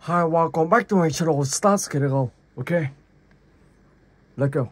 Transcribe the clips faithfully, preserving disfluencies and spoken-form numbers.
Hi, welcome back to my channel. Start cái được không? Ok. Let's go.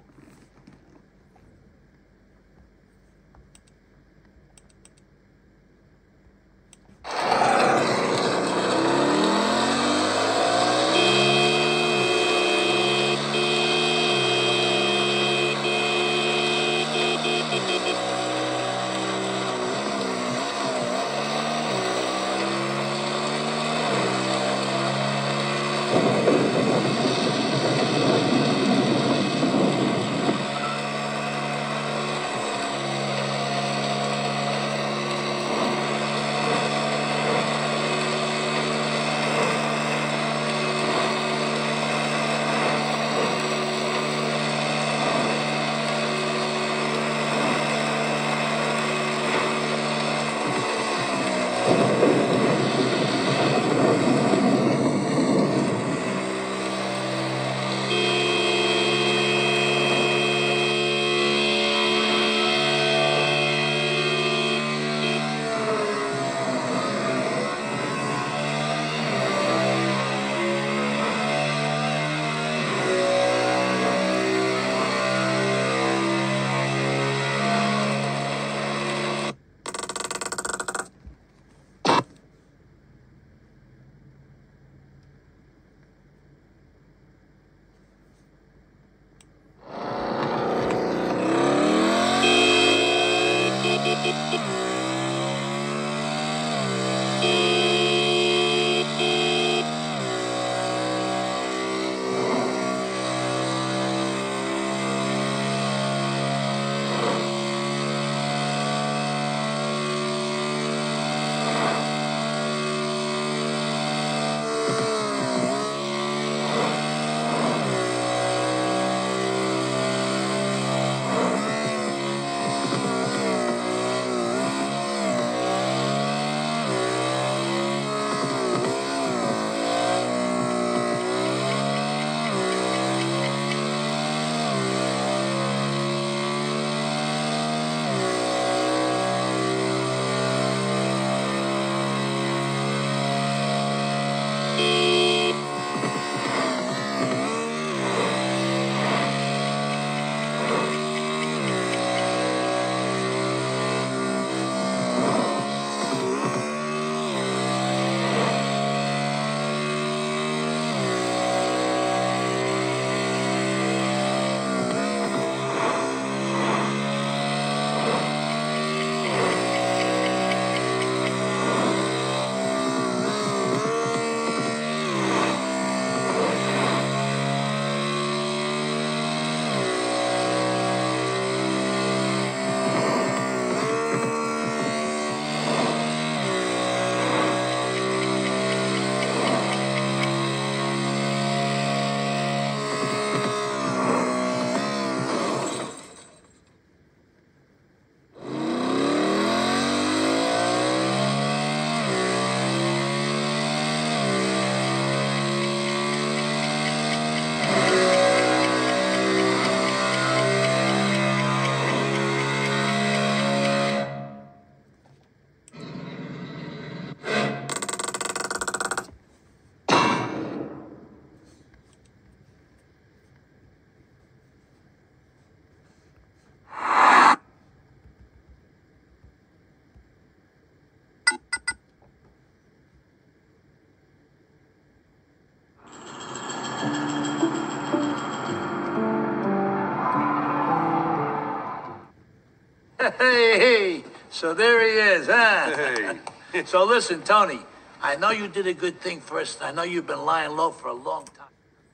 Hey, hey, so there he is, huh? Hey. So listen, Tony, I know you did a good thing first. I know you've been lying low for a long time.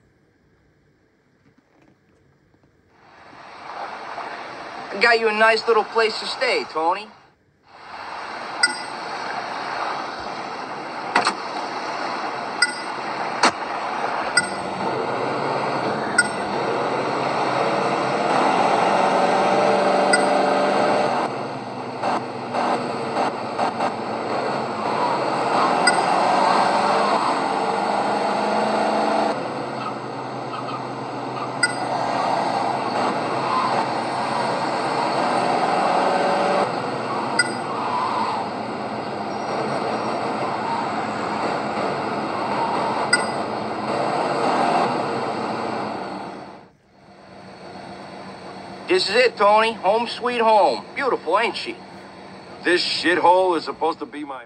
I got you a nice little place to stay, Tony. This is it, Tony. Home sweet home. Beautiful, ain't she? This shithole is supposed to be my...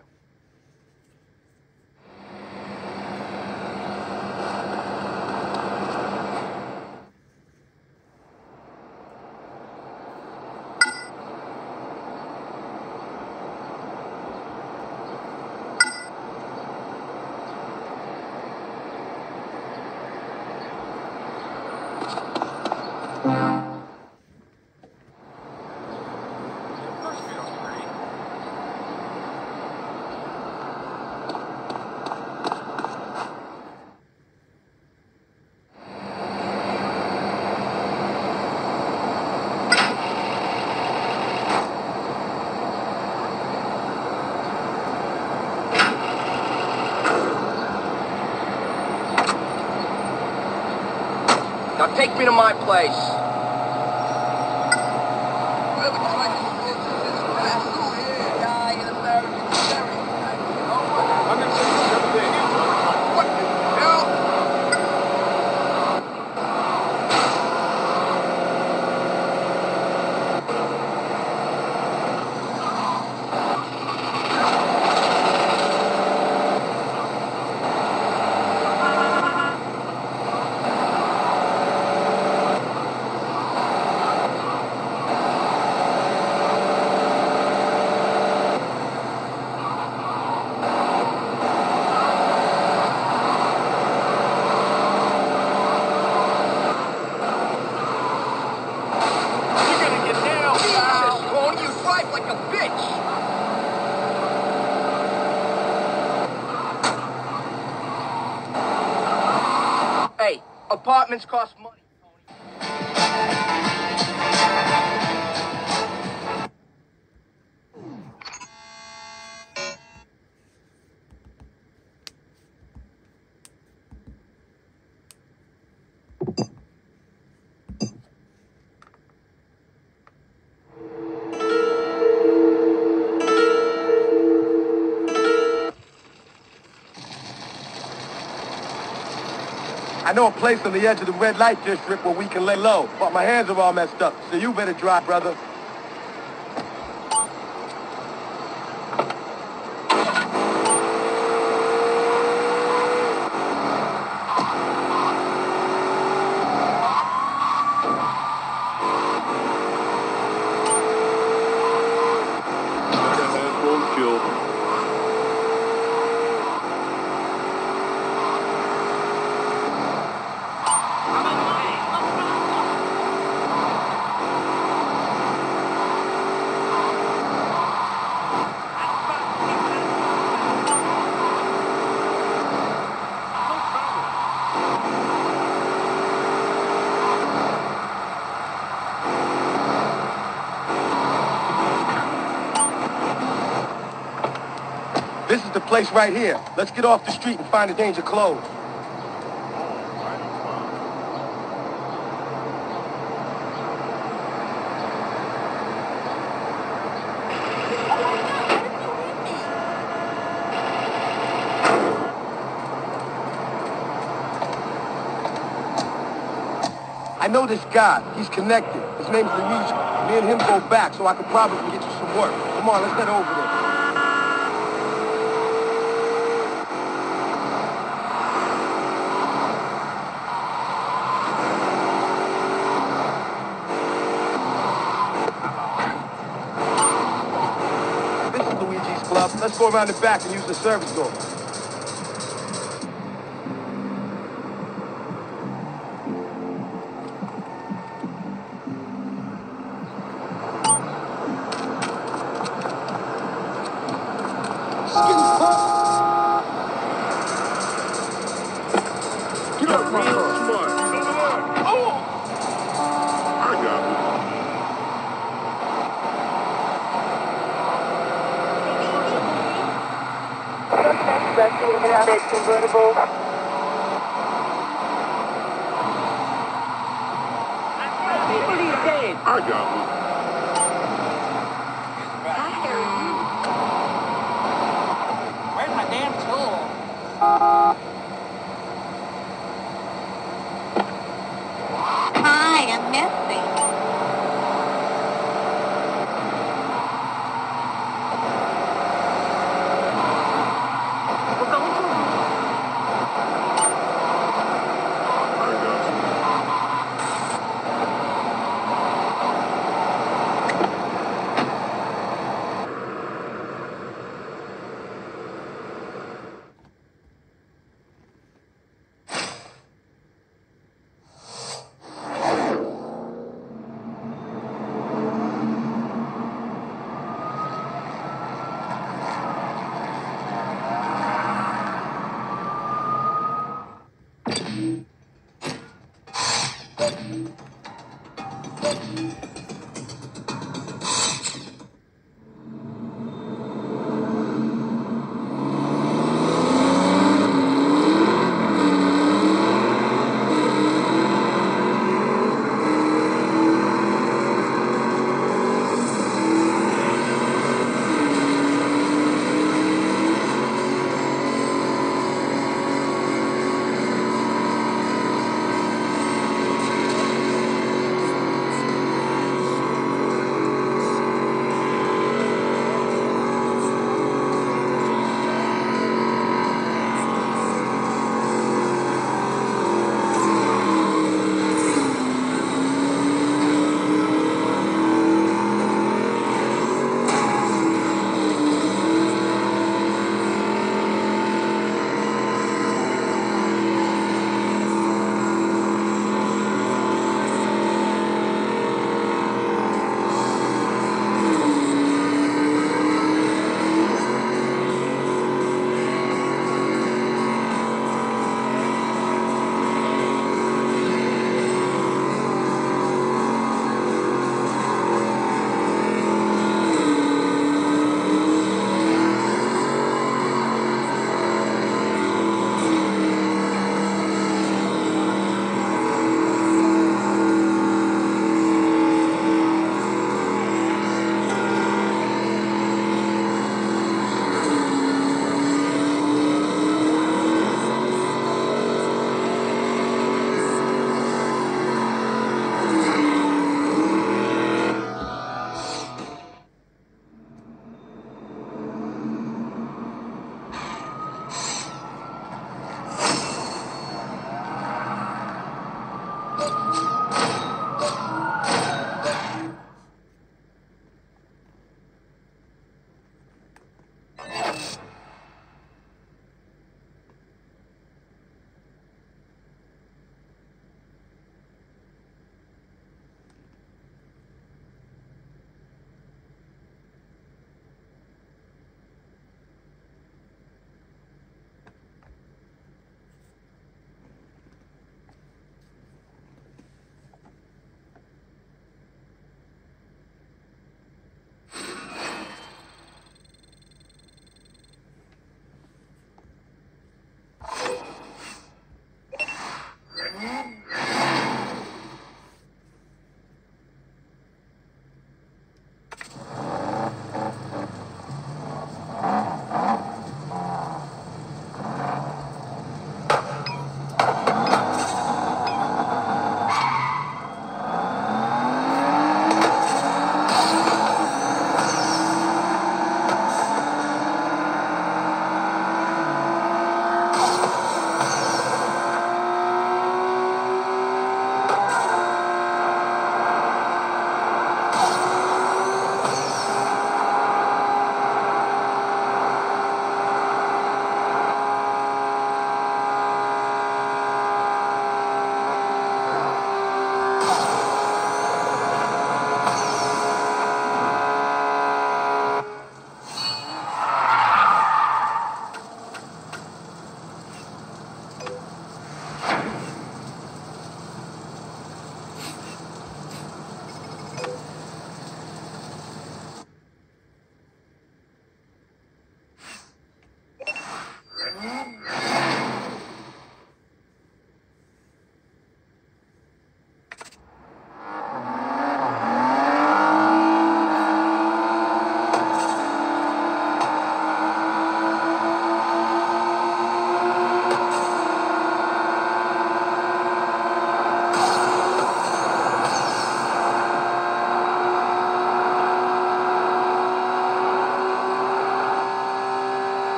Now take me to my place. Hey, apartments cost money, I know a place on the edge of the red light district where we can lay low, but my hands are all messed up, so you better drive, brother. This is the place right here. Let's get off the street and find a danger close. I know this guy. He's connected. His name's Luigi. Me and him go back, so I could probably get you some work. Come on, let's head over there. Let's go around the back and use the service door. Get up, my Oh! I got it. Convertible. I got one. Where's my damn tool? Hi, I'm Nessie.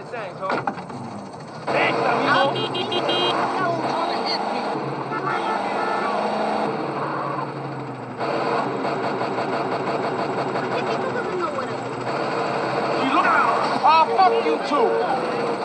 Thanks, homie. Thanks, amigo. You look out! Oh, fuck you too!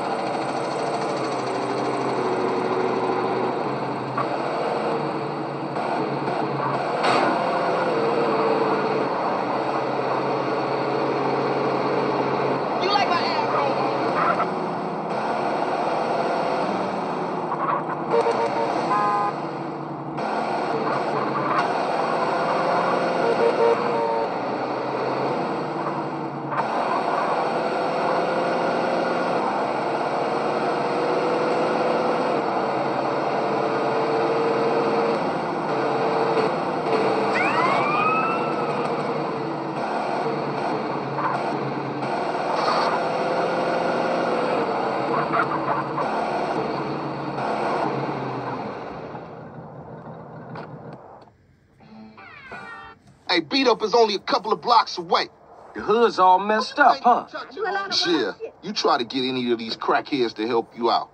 Hey, beat up is only a couple of blocks away. The hood's all messed up, huh? Yeah, you try to get any of these crackheads to help you out.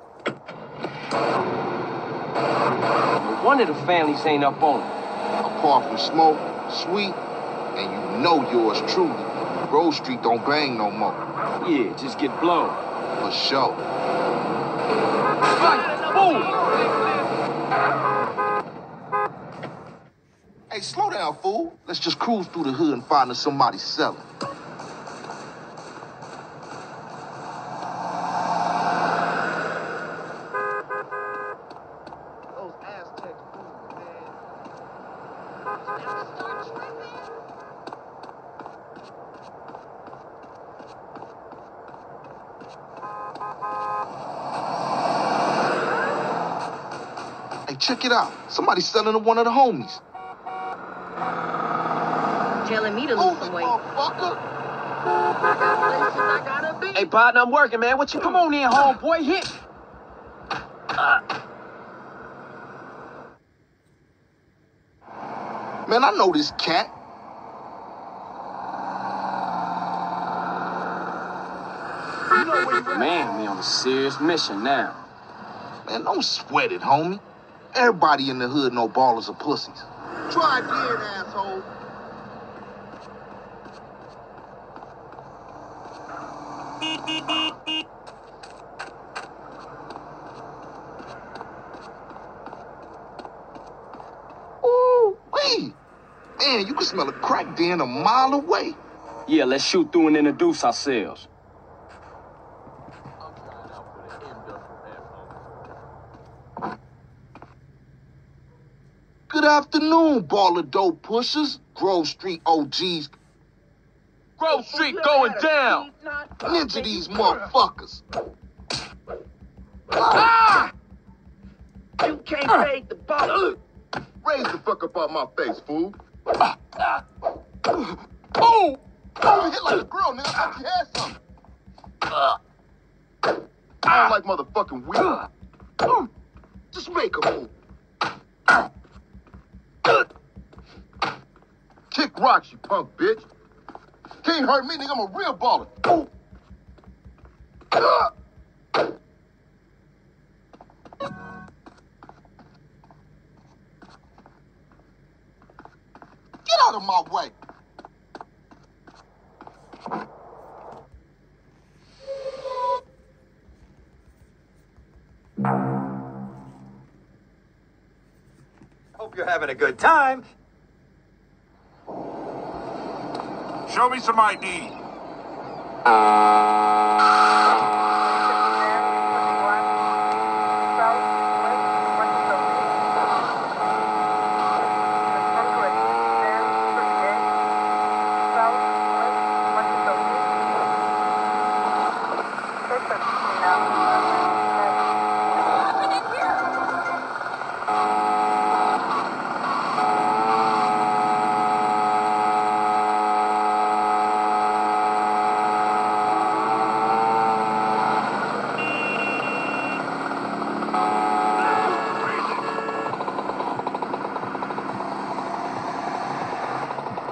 One of the families ain't up on it. Apart from Smoke, Sweet, and you know yours truly, Grove Street don't bang no more. Yeah, just get blown. For sure. Hey, slow down, fool. Let's just cruise through the hood and find us somebody selling. Those Aztec food, man. Hey, check it out. Somebody's selling to one of the homies. Telling me to lose some weight. Hey, partner, I'm working, man. What you come on in, homeboy? Hit. Uh. Man, I know this cat. Man, we on a serious mission now. Man, don't sweat it, homie. Everybody in the hood know ballers are pussies. Try again, asshole. Ooh, wait. Man, you can smell a crack den a mile away. Yeah, let's shoot through and introduce ourselves. Good afternoon, baller dope pushers, Grove Street O Gs. Grove Street going down. Ninja these motherfuckers. Ah! You can't fade the ball. Raise the fuck up out my face, fool. Oh! Oh, you hit like a girl, nigga. I thought you had something. I don't like motherfucking weed. Just make a move. Kick rocks, you punk bitch. Can't hurt me, nigga. I'm a real baller. Oh. Get out of my way. Hope you're having a good time. Show me some I D.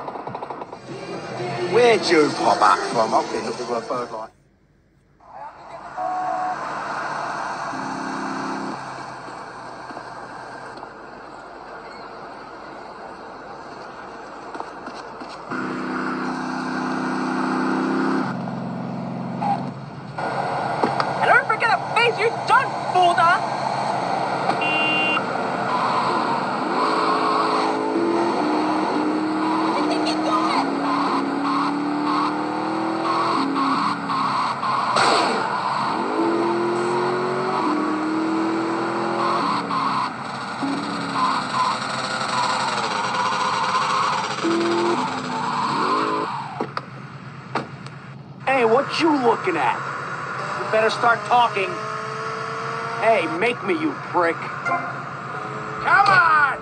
Where'd you pop up from? I've been looking for a bird like. You don't bother! Hey, what you looking at? You better start talking. Hey, make me, you prick. Come on!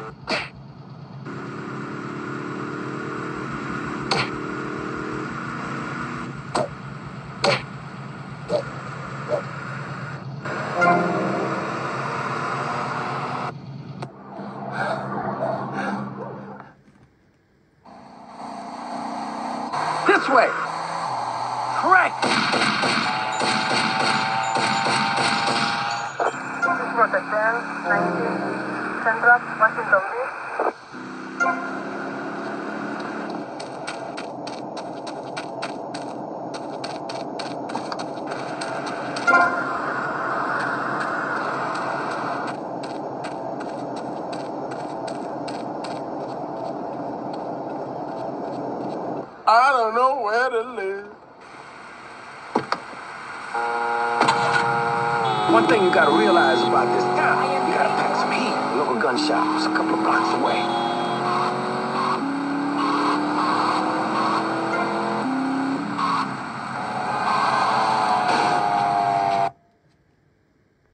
This way! Correct! Protection nineteen, Central Washington Beach. I don't know where to live. One thing you gotta realize about this town, you gotta pack some heat. The local gun shop is a couple of blocks away.